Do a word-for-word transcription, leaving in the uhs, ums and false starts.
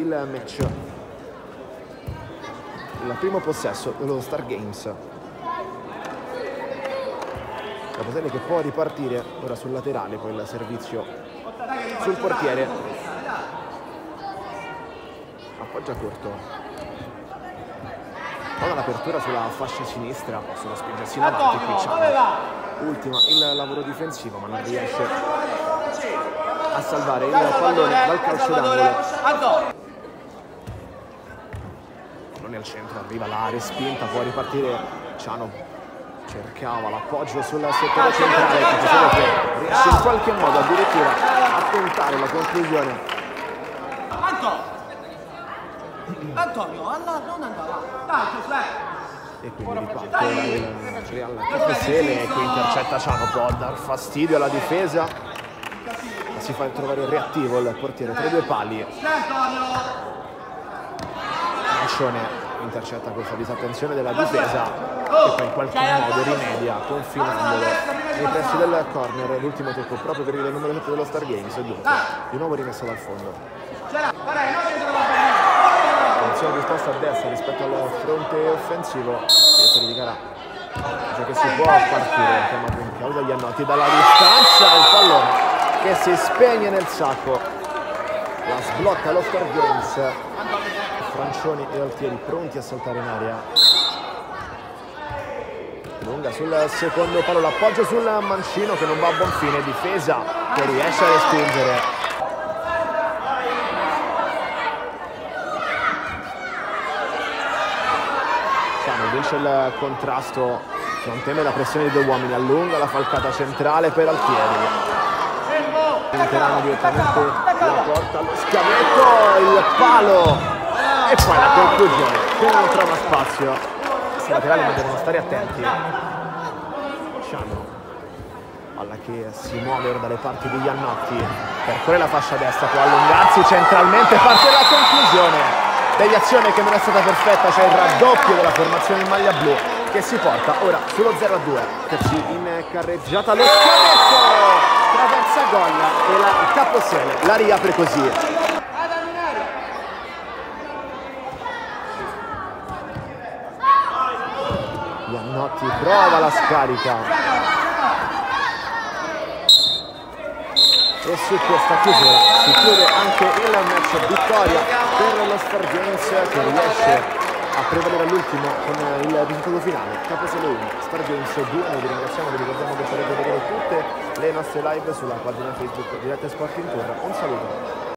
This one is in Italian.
il match, il primo possesso dello Star Games. Capozelle che può ripartire ora sul laterale, poi il servizio sul portiere, appoggia corto, ora l'apertura sulla fascia sinistra, possono spingersi in avanti, qui c'è ultima il lavoro difensivo ma non riesce a salvare il pallone dal calcio d'angolo. Pallone al centro, arriva la respinta, può ripartire Ciano. Cercava l'appoggio sul settore centrale, Capozelle che riesce in qualche modo addirittura a tentare la conclusione. Antonio, non andava. Dai, e quindi riparte il Real Capozelle che intercetta Ciano, può dar fastidio alla difesa, ma si fa trovare reattivo il portiere tra i due pali. Mancione intercetta questa disattenzione della difesa e poi in qualche modo rimedia confinandolo nei pressi del corner. L'ultimo tocco proprio per il numero sette dello Star Games e dunque di nuovo rimessa dal fondo. Attenzione risposta a destra rispetto al fronte offensivo, si indicherà cioè che si può partire, chiamato in causa Iannotti dalla distanza, il pallone che si spegne nel sacco, la sblocca lo Star Games. Francioni e Altieri pronti a saltare in aria. Lunga sul secondo palo, l'appoggio sul mancino che non va a buon fine, difesa che riesce a respingere. Ciano vince il contrasto, non teme la pressione di due uomini, allunga la falcata centrale per Altieri. Interano direttamente la porta, lo schiavetto, il palo e poi la conclusione che non trova spazio. I laterali ma devono stare attenti. Ciano, palla che si muove ora dalle parti di Iannotti, percorre la fascia destra, può allungarsi centralmente, parte la conclusione. Deviazione che non è stata perfetta, c'è il raddoppio della formazione in maglia blu che si porta ora sullo zero a due. Terzi in carreggiata, lo schiavetto, traversa gol e la Capozelle la riapre così. Iannotti prova la scarica e su questa chiusura si chiude anche il match. Vittoria per lo Star Games che riesce a prevalere all'ultimo con il risultato finale. Capozelle uno, Star Games due. Noi vi ringraziamo, vi ricordiamo che potete vedere tutte le nostre live sulla pagina Facebook Dirette Sport in Tour. Un saluto.